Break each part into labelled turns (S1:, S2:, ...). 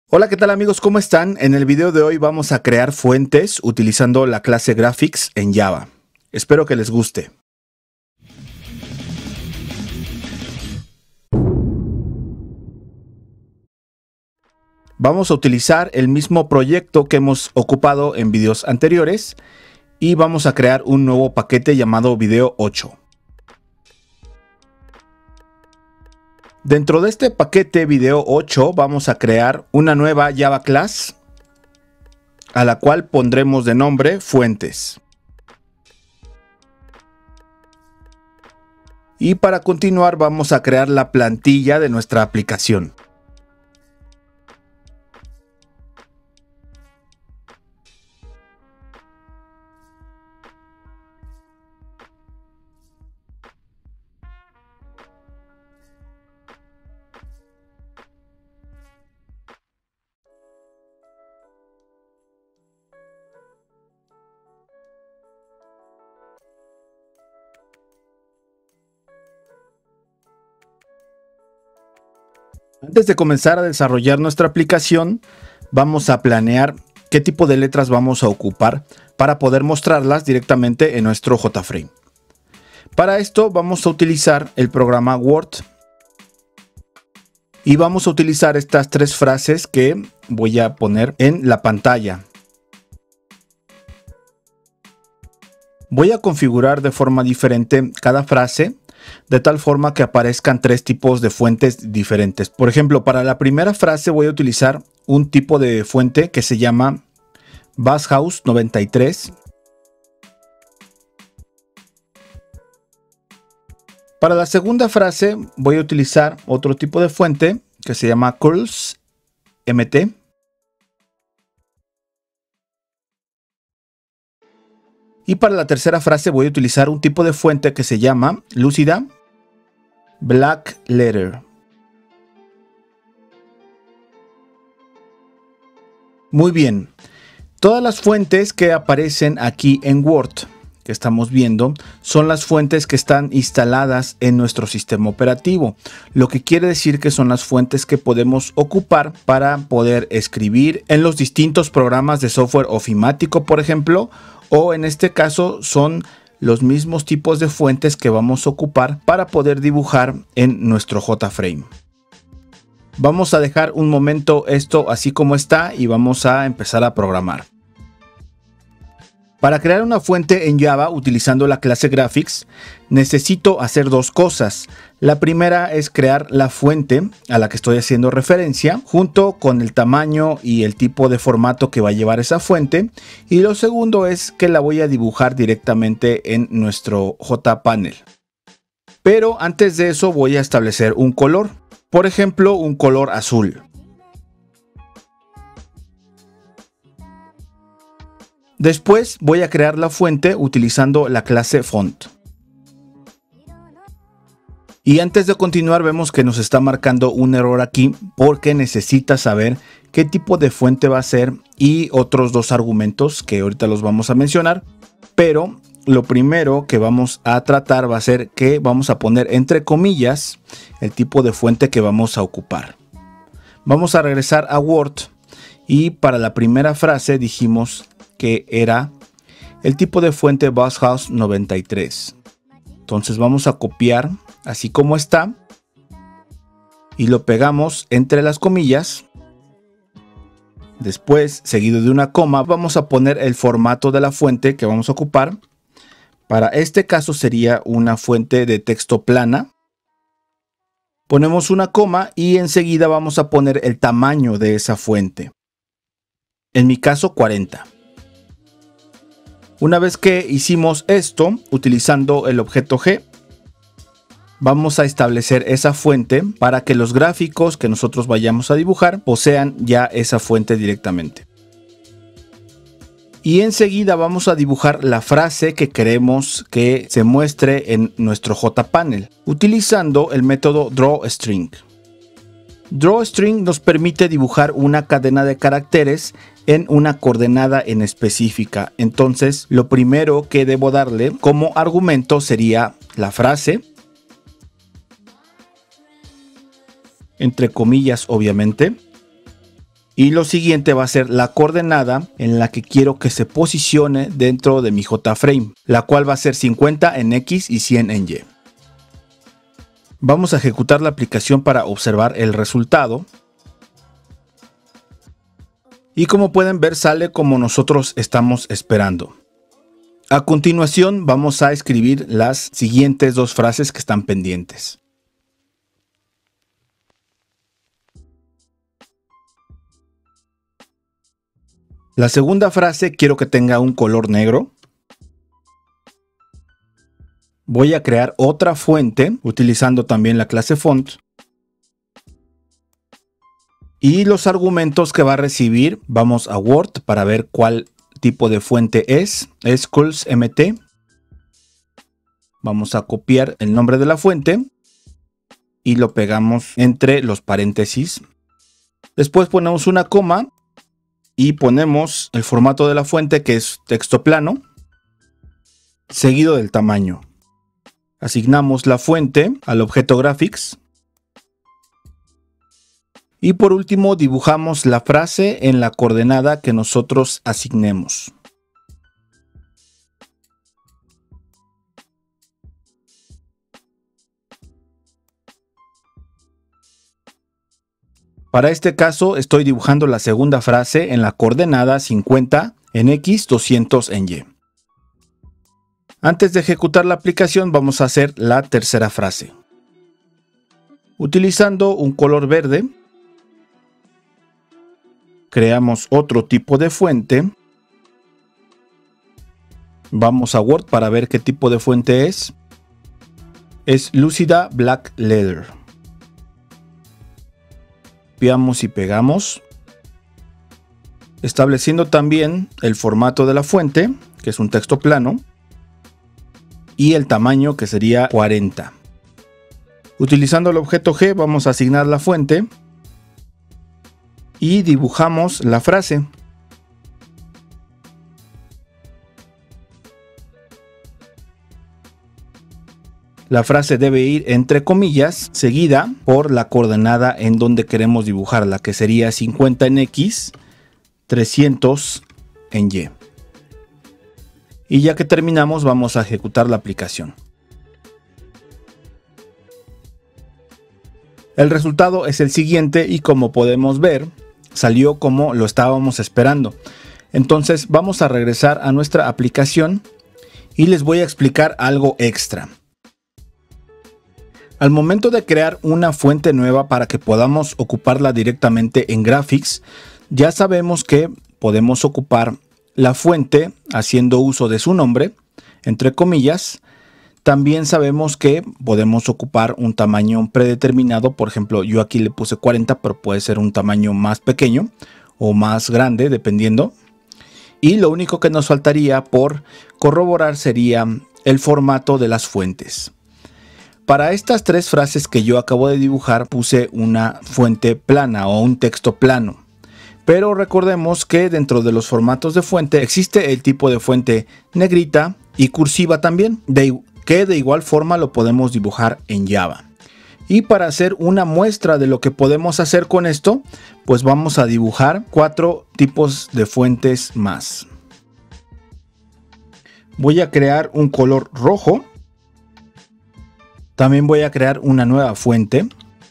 S1: Hola, ¿qué tal amigos? ¿Cómo están? En el video de hoy vamos a crear fuentes utilizando la clase Graphics en Java. Espero que les guste. Vamos a utilizar el mismo proyecto que hemos ocupado en videos anteriores y vamos a crear un nuevo paquete llamado Video 8. Dentro de este paquete Video 8 vamos a crear una nueva Java Class a la cual pondremos de nombre Fuentes. Y para continuar vamos a crear la plantilla de nuestra aplicación. Antes de comenzar a desarrollar nuestra aplicación, vamos a planear qué tipo de letras vamos a ocupar para poder mostrarlas directamente en nuestro JFrame. Para esto vamos a utilizar el programa Word y vamos a utilizar estas tres frases que voy a poner en la pantalla. Voy a configurar de forma diferente cada frase, de tal forma que aparezcan tres tipos de fuentes diferentes. Por ejemplo, para la primera frase voy a utilizar un tipo de fuente que se llama Basshaus 93. Para la segunda frase voy a utilizar otro tipo de fuente que se llama Curls MT. Y para la tercera frase voy a utilizar un tipo de fuente que se llama Lucida Black Letter. Muy bien. Todas las fuentes que aparecen aquí en Word que estamos viendo son las fuentes que están instaladas en nuestro sistema operativo, lo que quiere decir que son las fuentes que podemos ocupar para poder escribir en los distintos programas de software ofimático, por ejemplo, o en este caso son los mismos tipos de fuentes que vamos a ocupar para poder dibujar en nuestro JFrame. Vamos a dejar un momento esto así como está y vamos a empezar a programar. Para crear una fuente en Java utilizando la clase Graphics, necesito hacer dos cosas. La primera es crear la fuente a la que estoy haciendo referencia, junto con el tamaño y el tipo de formato que va a llevar esa fuente. Y lo segundo es que la voy a dibujar directamente en nuestro JPanel. Pero antes de eso voy a establecer un color. Por ejemplo, un color azul. Después voy a crear la fuente utilizando la clase Font. Y antes de continuar vemos que nos está marcando un error aquí porque necesita saber qué tipo de fuente va a ser y otros dos argumentos que ahorita los vamos a mencionar. Pero lo primero que vamos a tratar va a ser que vamos a poner entre comillas el tipo de fuente que vamos a ocupar. Vamos a regresar a Word y para la primera frase dijimos que era el tipo de fuente Basshaus 93. Entonces vamos a copiar así como está y lo pegamos entre las comillas. Después, seguido de una coma, vamos a poner el formato de la fuente que vamos a ocupar. Para este caso sería una fuente de texto plana. Ponemos una coma y enseguida vamos a poner el tamaño de esa fuente. En mi caso 40. Una vez que hicimos esto, utilizando el objeto G, vamos a establecer esa fuente para que los gráficos que nosotros vayamos a dibujar posean ya esa fuente directamente. Y enseguida vamos a dibujar la frase que queremos que se muestre en nuestro JPanel, utilizando el método drawString. DrawString nos permite dibujar una cadena de caracteres en una coordenada en específica. Entonces, lo primero que debo darle como argumento sería la frase, entre comillas obviamente, Y lo siguiente va a ser la coordenada en la que quiero que se posicione dentro de mi JFrame, la cual va a ser 50 en X y 100 en Y. Vamos a ejecutar la aplicación para observar el resultado. Y como pueden ver, sale como nosotros estamos esperando. A continuación vamos a escribir las siguientes dos frases que están pendientes. La segunda frase quiero que tenga un color negro. Voy a crear otra fuente utilizando también la clase font. Y los argumentos que va a recibir, vamos a Word para ver cuál tipo de fuente es SkulllsMT. Vamos a copiar el nombre de la fuente y lo pegamos entre los paréntesis. Después ponemos una coma y ponemos el formato de la fuente, que es texto plano, seguido del tamaño. Asignamos la fuente al objeto graphics. Y por último dibujamos la frase en la coordenada que nosotros asignemos. Para este caso estoy dibujando la segunda frase en la coordenada 50 en X, 200 en Y. Antes de ejecutar la aplicación vamos a hacer la tercera frase. Utilizando un color verde, creamos otro tipo de fuente. Vamos a Word para ver qué tipo de fuente es. Es Lucida Black Leather. Copiamos y pegamos, estableciendo también el formato de la fuente, que es un texto plano, y el tamaño, que sería 40. Utilizando el objeto G vamos a asignar la fuente y dibujamos la frase. La frase debe ir entre comillas, seguida por la coordenada en donde queremos dibujarla, que sería 50 en X, 300 en Y. Y ya que terminamos, vamos a ejecutar la aplicación. El resultado es el siguiente y como podemos ver, salió como lo estábamos esperando. Entonces vamos a regresar a nuestra aplicación y les voy a explicar algo extra. Al momento de crear una fuente nueva para que podamos ocuparla directamente en Graphics, ya sabemos que podemos ocupar la fuente haciendo uso de su nombre, entre comillas. También sabemos que podemos ocupar un tamaño predeterminado. Por ejemplo, yo aquí le puse 40, pero puede ser un tamaño más pequeño o más grande, dependiendo. Y lo único que nos faltaría por corroborar sería el formato de las fuentes. Para estas tres frases que yo acabo de dibujar puse una fuente plana o un texto plano. Pero recordemos que dentro de los formatos de fuente existe el tipo de fuente negrita y cursiva también, que de igual forma lo podemos dibujar en Java. Y para hacer una muestra de lo que podemos hacer con esto, pues vamos a dibujar 4 tipos de fuentes más. Voy a crear un color rojo. También voy a crear una nueva fuente.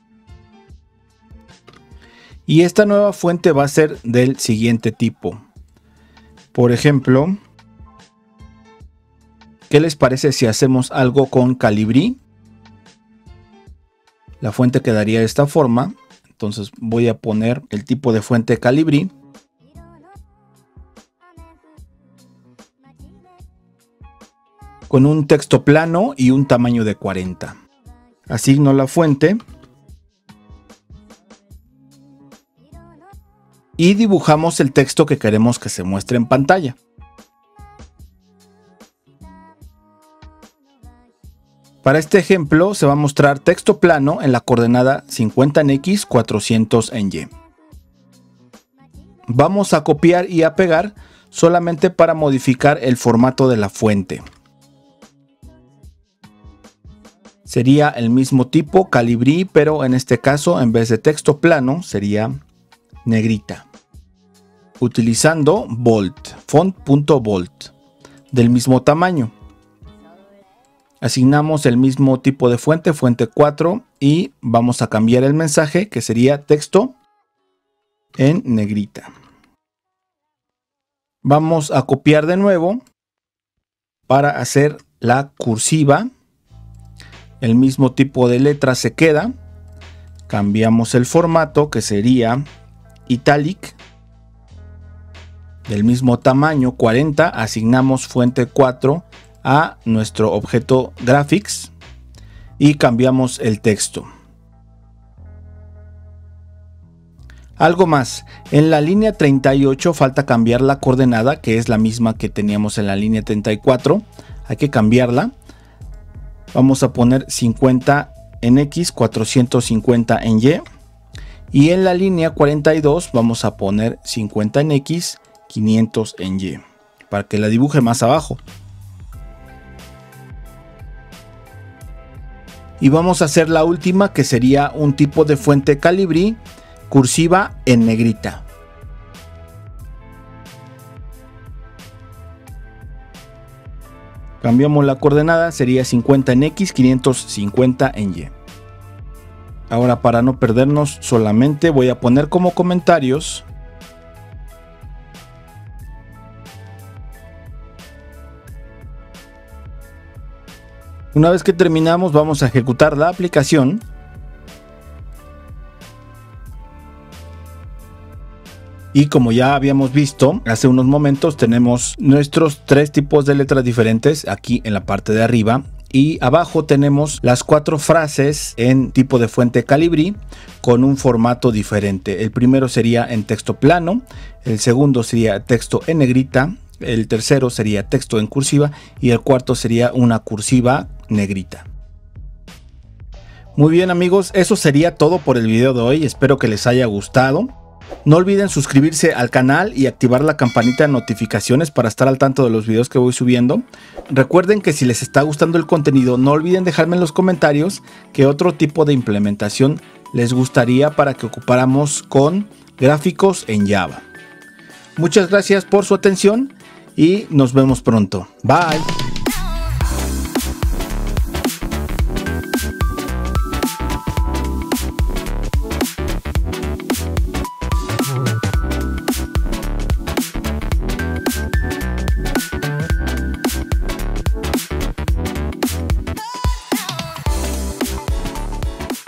S1: Y esta nueva fuente va a ser del siguiente tipo. Por ejemplo, ¿qué les parece si hacemos algo con Calibri? La fuente quedaría de esta forma. Entonces voy a poner el tipo de fuente Calibri. Con un texto plano y un tamaño de 40. Asigno la fuente. Y dibujamos el texto que queremos que se muestre en pantalla. Para este ejemplo se va a mostrar texto plano en la coordenada 50 en X, 400 en Y. Vamos a copiar y a pegar solamente para modificar el formato de la fuente. Sería el mismo tipo Calibri, pero en este caso en vez de texto plano sería negrita. utilizando bold, font.bold, del mismo tamaño. Asignamos el mismo tipo de fuente, fuente 4, y vamos a cambiar el mensaje, que sería texto en negrita. Vamos a copiar de nuevo para hacer la cursiva. El mismo tipo de letra se queda. Cambiamos el formato, que sería italic, del mismo tamaño, 40. Asignamos fuente 4 a nuestro objeto graphics y cambiamos el texto. Algo más, en la línea 38 falta cambiar la coordenada, que es la misma que teníamos en la línea 34. Hay que cambiarla. Vamos a poner 50 en X, 450 en Y. Y en la línea 42 vamos a poner 50 en X, 500 en Y, para que la dibuje más abajo. Y vamos a hacer la última, que sería un tipo de fuente Calibri, cursiva en negrita. Cambiamos la coordenada, sería 50 en X, 550 en Y. Ahora, para no perdernos, solamente voy a poner como comentarios: una vez que terminamos, vamos a ejecutar la aplicación. Y como ya habíamos visto hace unos momentos, tenemos nuestros 3 tipos de letras diferentes aquí en la parte de arriba. Y abajo tenemos las 4 frases en tipo de fuente Calibri con un formato diferente. El primero sería en texto plano, el segundo sería texto en negrita, el tercero sería texto en cursiva y el cuarto sería una cursiva negrita. Muy bien amigos, eso sería todo por el video de hoy. Espero que les haya gustado. No olviden suscribirse al canal y activar la campanita de notificaciones para estar al tanto de los videos que voy subiendo. Recuerden que si les está gustando el contenido, no olviden dejarme en los comentarios qué otro tipo de implementación les gustaría para que ocupáramos con gráficos en Java. Muchas gracias por su atención y nos vemos pronto. Bye.